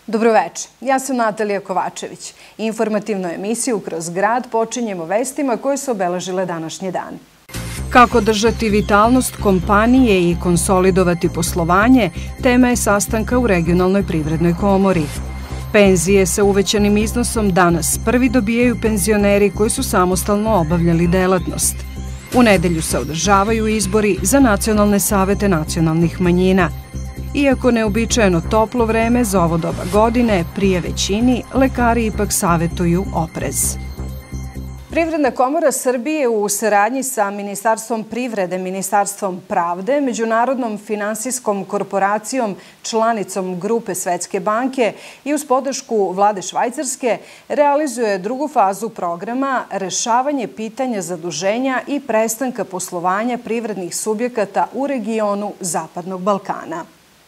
Dobroveče, ja sam Natalija Kovačević. Informativnu emisiju Kroz grad počinjemo vestima koje su obeležile današnji dan. Kako držati vitalnost kompanije i konsolidovati poslovanje, tema je sastanka u Regionalnoj privrednoj komori. Penzije sa uvećanim iznosom danas prvi dobijaju penzioneri koji su samostalno obavljali delatnost. U nedelju se održavaju izbori za nacionalne savete nacionalnih manjina. Iako neuobičajeno toplo vreme za ovo doba godine, prije većini, lekari ipak savetuju oprez. Privredna komora Srbije u saradnji sa Ministarstvom privrede, Ministarstvom pravde, Međunarodnom finansijskom korporacijom, članicom Grupe Svetske banke i uz podršku vlade Švajcarske realizuje drugu fazu programa rešavanje pitanja zaduženja i prestanka poslovanja privrednih subjekata u regionu Zapadnog Balkana.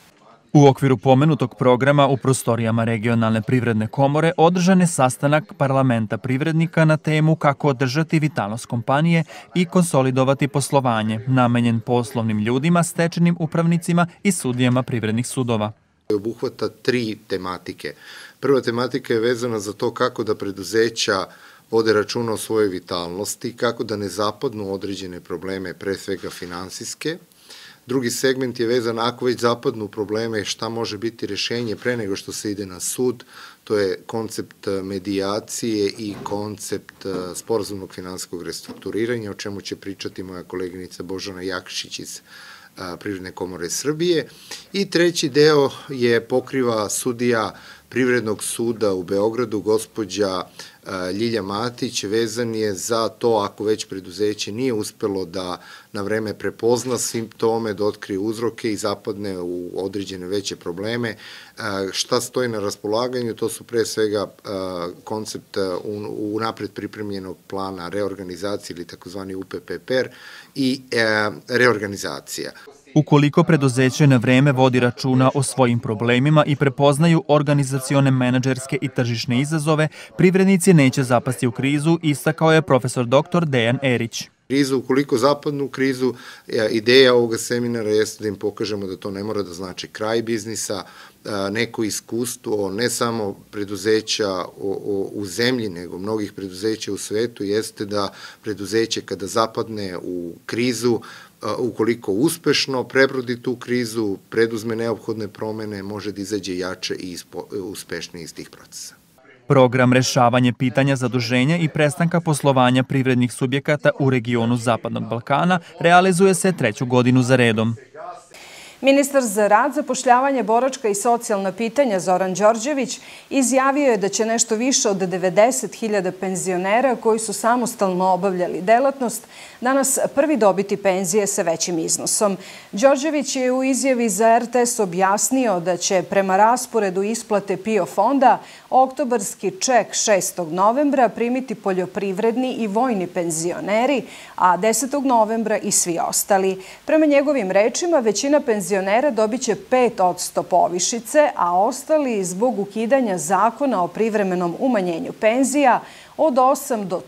U okviru pomenutog programa u prostorijama Regionalne privredne komore održan je sastanak parlamenta privrednika na temu kako održati vitalnost kompanije i konsolidovati poslovanje, namenjen poslovnim ljudima, stečajnim upravnicima i sudijama privrednih sudova. Obuhvata 3 tematike. Prva tematika je vezana za to kako da preduzeća vode računa o svojoj vitalnosti, kako da ne zapadnu određene probleme, pre svega finansijske. Drugi segment je vezan, ako već zapadnu probleme, šta može biti rešenje pre nego što se ide na sud, to je koncept medijacije i koncept sporazumnog finansijskog restrukturiranja, o čemu će pričati moja koleginica Božana Jakšić iz Privredne komore Srbije. I treći deo je pokriva sudija Privrednog suda u Beogradu, gospođa Ljilja Matić, vezan je za to ako već preduzeće nije uspelo da na vreme prepozna simptome, da otkrije uzroke i zapadne u određene veće probleme. Šta stoji na raspolaganju, to su pre svega koncept unapred pripremljenog plana reorganizacije ili takozvani UPPR i reorganizacija. Ukoliko preduzeće na vreme vodi računa o svojim problemima i prepoznaju organizacione, menadžerske i tržišne izazove, privrednici neće zapasti u krizu, istakao je profesor dr. Dejan Erić. Ukoliko zapadnu u krizu, ideja ovoga seminara jeste da im pokažemo da to ne mora da znači kraj biznisa, neko iskustvo, ne samo preduzeća u zemlji, nego mnogih preduzeća u svetu, jeste da preduzeće kada zapadne u krizu, ukoliko uspešno prebrodi tu krizu, preduzme neophodne promene, može da izađe jače i uspešnije iz tih procesa. Program rešavanje pitanja zaduženja i prestanka poslovanja privrednih subjekata u regionu Zapadnog Balkana realizuje se 3. godinu za redom. Ministar za rad, zapošljavanje, boračka i socijalna pitanja Zoran Đorđević izjavio je da će nešto više od 90.000 penzionera koji su samostalno obavljali delatnost danas prvi dobiti penzije sa većim iznosom. Đorđević je u izjavi za RTS objasnio da će prema rasporedu isplate PIO fonda oktobarski ček 6. novembra primiti poljoprivredni i vojni penzioneri, a 10. novembra i svi ostali. Prema njegovim rečima, većina penzionera dobit će 5% povišice, a ostali zbog ukidanja zakona o privremenom umanjenju penzija od 8 do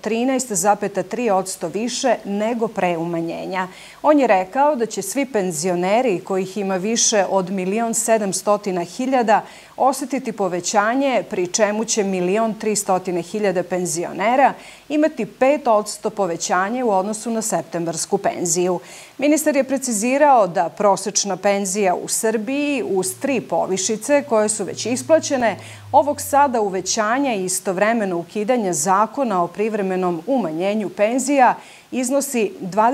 13,3% više nego pre umanjenja. On je rekao da će svi penzioneri, kojih ima više od 1.700.000, osetiti povećanje, pri čemu će 1.300.000 penzionera imati 5% povećanje u odnosu na septembarsku penziju. Ministar je precizirao da prosečna penzija u Srbiji uz 3 povišice koje su već isplaćene, ovog sada uvećanja i istovremeno ukidanja zakona o privremenom umanjenju penzija iznosi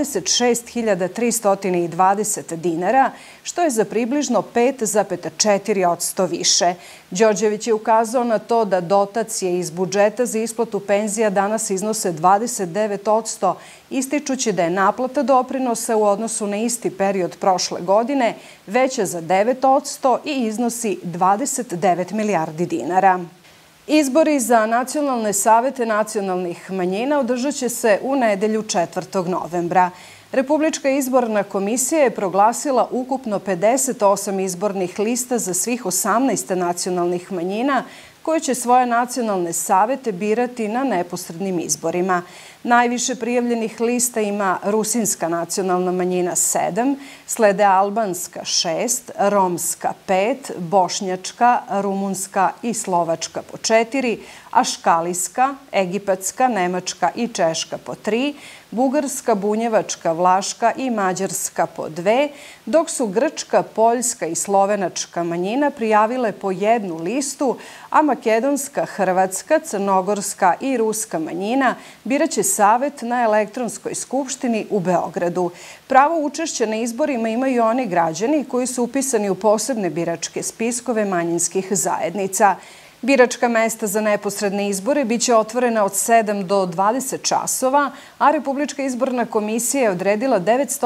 26.320 dinara, što je za približno 5,4% više. Đorđević je ukazao na to da dotacije iz budžeta za isplatu penzija danas iznose 29%, ističući da je naplata doprinosa u odnosu na isti period prošle godine veća za 9% i iznosi 29 milijardi dinara. Izbori za nacionalne savete nacionalnih manjina održat će se u nedelju 4. novembra. Republička izborna komisija je proglasila ukupno 58 izbornih lista za svih 18 nacionalnih manjina koje će svoje nacionalne savete birati na neposrednim izborima. Najviše prijavljenih lista ima Rusinska nacionalna manjina 7, slede Albanska 6, Romska 5, Bošnjačka, Rumunska i Slovačka po 4, Aškalijska, Egipatska, Nemačka i Češka po 3, Bugarska, Bunjevačka, Vlaška i Mađarska po 2, dok su Grčka, Poljska i Slovenačka manjina prijavile po 1 listu, a Makedonska, Hrvatska, Crnogorska i Ruska manjina biraće savet na elektronskoj skupštini u Beogradu. Pravo učešća na izborima imaju oni građani koji su upisani u posebne biračke spiskove manjinskih zajednica. Biračka mesta za neposredne izbore biće otvorena od 7 do 20 časova, a Republička izborna komisija je odredila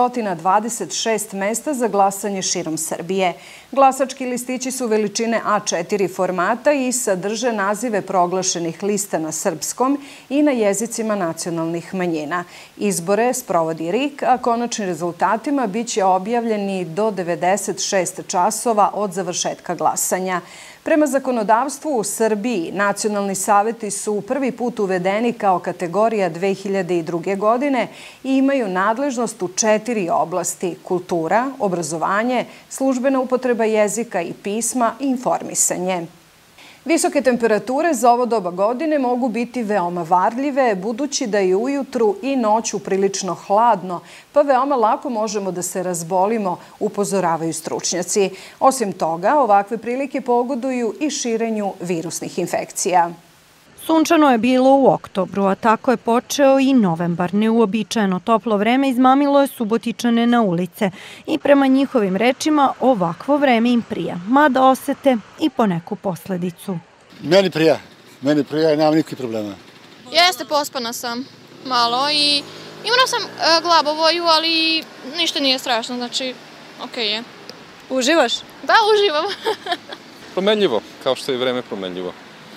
926 mesta za glasanje širom Srbije. Glasački listići su veličine A4 formata i sadrže nazive proglašenih lista na srpskom i na jezicima nacionalnih manjina. Izbore sprovodi RIK, a konačni rezultatima biće objavljeni do 96 časova od završetka glasanja. Prema zakonodavstvu u Srbiji, nacionalni saveti su prvi put uvedeni kao kategorija 2002. godine i imaju nadležnost u 4 oblasti: kultura, obrazovanje, službena upotreba jezika i pisma i informisanje. Visoke temperature za ovo doba godine mogu biti veoma varljive, budući da je ujutru i noću prilično hladno, pa veoma lako možemo da se razbolimo, upozoravaju stručnjaci. Osim toga, ovakve prilike pogoduju i širenju virusnih infekcija. Sunčano je bilo u oktobru, a tako je počeo i novembar. Neuobičajeno toplo vreme izmamilo je Subotičane na ulice i prema njihovim rečima ovakvo vreme im prija, mada osete i poneku posledicu. Meni prija i nemam nikakvih problema. Jeste, pospana sam malo i imala sam glavobolju, ali ništa nije strašno, znači okej je. Uživaš? Da, uživam. Promenljivo, kao što je vreme promenljivo.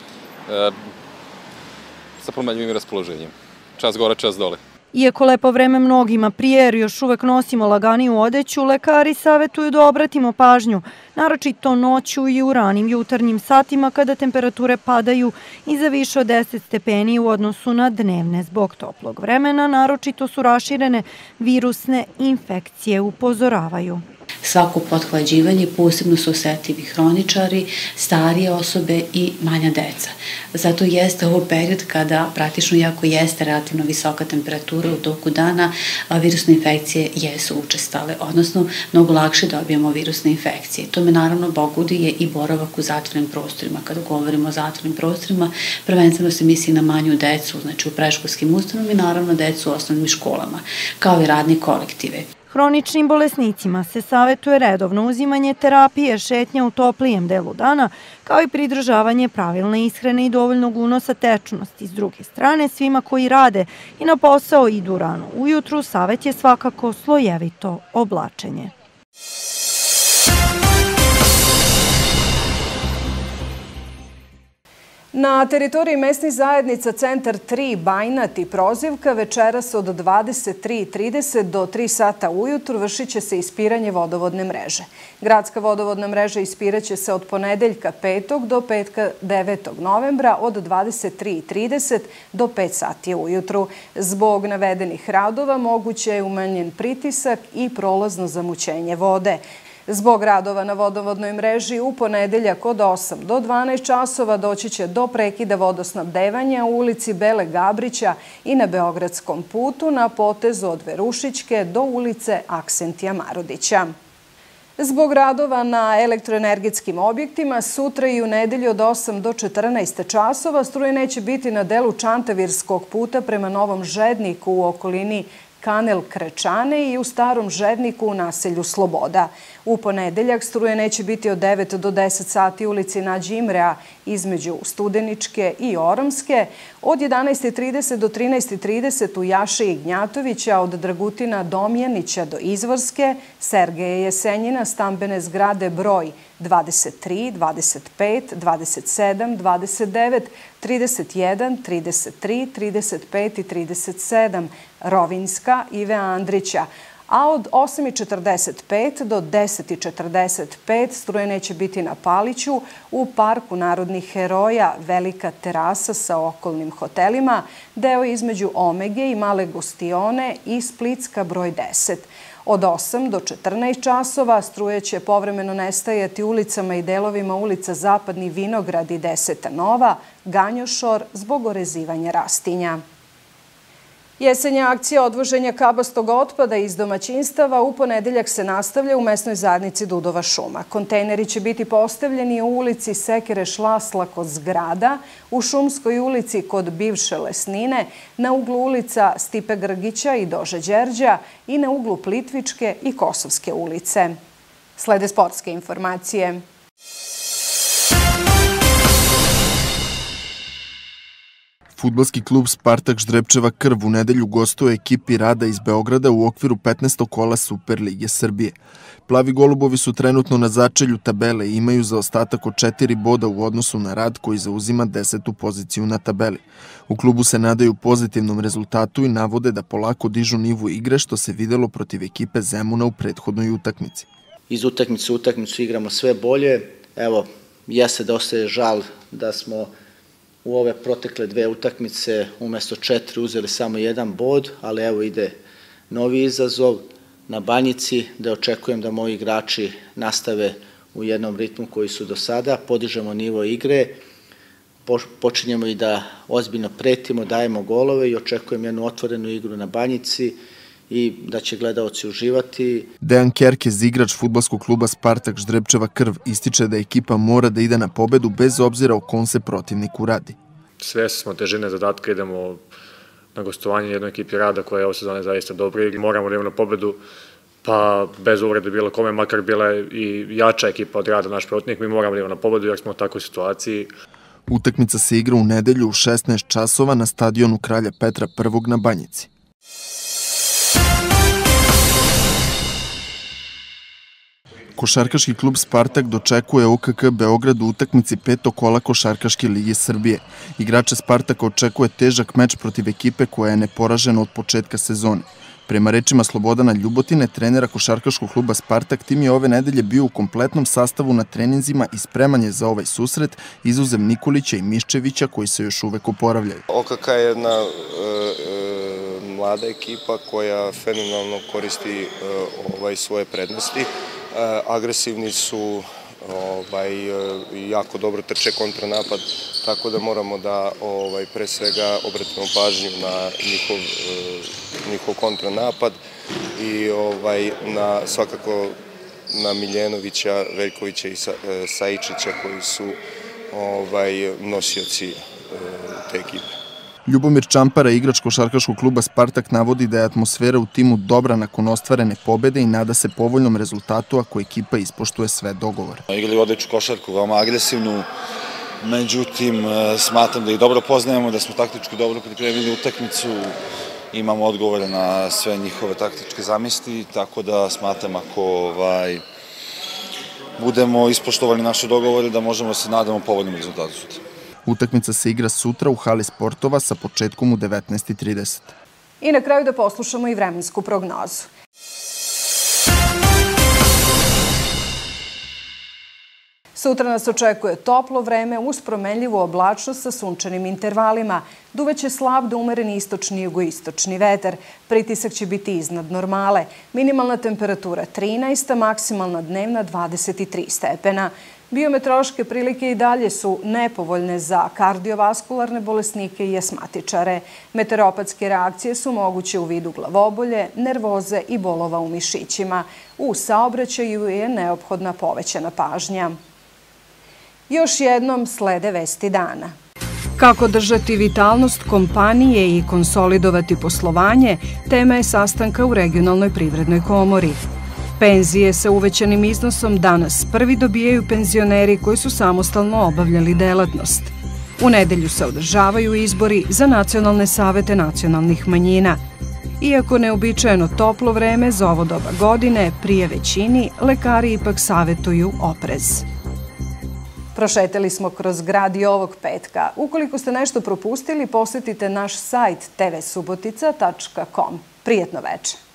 Sa promenljivim raspoloženjem. Čas gore, čas dole. Iako lepo vreme mnogima prije, jer još uvek nosimo laganiju odeću, lekari savetuju da obratimo pažnju, naročito noću i u ranim jutarnjim satima kada temperature padaju i za više od 10 stepeni u odnosu na dnevne. Zbog toplog vremena naročito su raširene virusne infekcije, upozoravaju. Svako pothlađivanje posebno su osetljivi hroničari, starije osobe i manja deca. Zato jeste ovo period kada praktično, iako jeste relativno visoka temperatura u toku dana, virusne infekcije jesu učestale, odnosno mnogo lakše dobijemo virusne infekcije. Tome naravno pogoduje i boravak u zatvorenim prostorima. Kada govorimo o zatvorenim prostorima, prvenstveno se misli na manju decu, znači u predškolskim ustanovama i naravno decu u osnovnim školama, kao i radne kolektive. Hroničnim bolesnicima se savetuje redovno uzimanje terapije, šetnja u toplijem delu dana, kao i pridržavanje pravilne ishrane i dovoljnog unosa tečnosti. S druge strane, svima koji rade i na posao idu rano ujutru, savet je svakako slojevito oblačenje. Na teritoriji mesnih zajednica Centar 3, Bajnat i Prozivka večeras od 23:30 do 3 sata ujutru vršit će se ispiranje vodovodne mreže. Gradska vodovodna mreža ispiraće se od ponedeljka 5. do petka 9. novembra od 23:30 do 5 sati ujutru. Zbog navedenih radova moguće je umanjen pritisak i prolazno zamućenje vode. Zbog radova na vodovodnoj mreži u ponedeljak od 8 do 12 časova doći će do prekida vodosnabdevanja u ulici Bele Gabrića i na Beogradskom putu na potezu od Verušićke do ulice Aksentija Marodića. Zbog radova na elektroenergetskim objektima sutra i u nedelju od 8 do 14 časova struje neće biti na delu Čantavirskog puta prema Novom Žedniku u okolini Kanel Krečane i u Starom Žedniku u naselju Sloboda. U ponedeljak struje neće biti od 9 do 10 sati u ulici Nađi Imrea između Studeničke i Oromske, od 11:30 do 13:30 u Jaše i Gnjatovića, od Dragutina Domjanića do Izvorske, Sergeja Jesenjina, stambene zgrade broj 23, 25, 27, 29, 31, 33, 35 i 37, Rovinjska, Ive Andrića, a od 8:45 do 10:45 struje neće biti na Paliću u Parku narodnih heroja, velika terasa sa okolnim hotelima, deo između Omege i Male Gostione i Splitska broj 10. Od 8 do 14 časova struje će povremeno nestajati ulicama i delovima ulica Zapadni Vinograd i 10. Nova, Ganjošor zbog orezivanja rastinja. Jesenja akcija odvoženja kabastog otpada iz domaćinstava u ponedeljak se nastavlja u mesnoj zajednici Dudova šuma. Kontejneri će biti postavljeni u ulici Sekere Šlasla kod zgrada, u Šumskoj ulici kod bivše Lesnine, na uglu ulica Stipe Grgića i Dože Đerđa i na uglu Plitvičke i Kosovske ulice. Slede sportske informacije. Fudbalski klub Spartak Ždrepčeva Krv u nedelju gostuje ekipi Rada iz Beograda u okviru 15. kola Superlige Srbije. Plavi golubovi su trenutno na začelju tabele i imaju zaostatak od 4 boda u odnosu na Rad koji zauzima 10. poziciju na tabeli. U klubu se nadaju pozitivnom rezultatu i navode da polako dižu nivo igre što se videlo protiv ekipe Zemuna u prethodnoj utakmici. Iz utakmice u utakmicu igramo sve bolje. Evo, jeste dosta je žal da smo u ove protekle 2 utakmice umesto 4 uzeli samo 1 bod, ali evo ide novi izazov na Banjici, da očekujem da moji igrači nastave u jednom ritmu koji su do sada, podižemo nivo igre, počinjemo i da ozbiljno pretimo, dajemo golove i očekujem jednu otvorenu igru na Banjici i da će gledaoci uživati. Dejan Kerkez, igrač fudbalskog kluba Spartak Ždrepčeva Krv, ističe da ekipa mora da ide na pobedu bez obzira o kom se protivniku radi. Svesni smo težine zadatka, idemo na gostovanje jednoj ekipi Rada koja je ove sezone zaista dobra i moramo da idemo na pobedu, pa bez uvrede bilo kome, makar bila i jača ekipa od Rada naš protivnik, mi moramo da idemo na pobedu jer smo u takvoj situaciji. Utakmica se igra u nedelju u 16 časova na stadionu Kralja Petra I na Banjici. Košarkaški klub Spartak dočekuje OKK Beograd u utakmici 5. kola Košarkaške lige Srbije. Igrače Spartaka očekuje težak meč protiv ekipe koja je neporažena od početka sezone. Prema rečima Slobodana Ljubotine, trenera Košarkaškog kluba Spartak, tim je ove nedelje bio u kompletnom sastavu na treninzima i spreman je za ovaj susret, izuzev Nikolića i Miščevića koji se još uvek oporavljaju. OKK je jedna mlada ekipa koja fenomenalno koristi svoje prednosti. Agresivni su, jako dobro trče kontranapad, tako da moramo da pre svega obratimo pažnju na njihov kontranapad i svakako na Miljenovića, Veljkovića i Sajičića koji su nosioci te ekipe. Ljubomir Čampara, igrač košarkaškog kluba Spartak, navodi da je atmosfera u timu dobra nakon ostvarene pobede i nada se povoljnom rezultatu ako ekipa ispoštuje sve dogovore. Igrali odličnu košarku, veoma agresivnu, međutim smatram da ih dobro poznajemo, da smo taktički dobro pripremili utakmicu, imamo odgovore na sve njihove taktičke zamisli, tako da smatram ako budemo ispoštovali naše dogovore da možemo da se nadamo povoljnom rezultatu sutra. Utakmica se igra sutra u hali sportova sa početkom u 19:30. I na kraju da poslušamo i vremensku prognozu. Sutra nas očekuje toplo vreme uz promenljivu oblačnost sa sunčanim intervalima. Duvaće slab do umeren istočni i jugoistočni vetar. Pritisak će biti iznad normale. Minimalna temperatura 13, a maksimalna dnevna 23 stepena. Biometeorološke prilike i dalje su nepovoljne za kardiovaskularne bolesnike i asmatičare. Meteoropatske reakcije su moguće u vidu glavobolje, nervoze i bolova u mišićima. U saobraćaju je neophodna povećana pažnja. Još jednom slede vesti dana. Kako držati vitalnost kompanije i konsolidovati poslovanje, tema je sastanka u Regionalnoj privrednoj komori. Penzije sa uvećanim iznosom danas prvi dobijaju penzioneri koji su samostalno obavljali delatnost. U nedelju se održavaju izbori za nacionalne savete nacionalnih manjina. Iako neobičajeno toplo vreme za ovo doba godine, prije većini, lekari ipak savetuju oprez. Prošetali smo kroz grad i ovog petka. Ukoliko ste nešto propustili, posjetite naš sajt tvsubotica.com. Prijetno veče.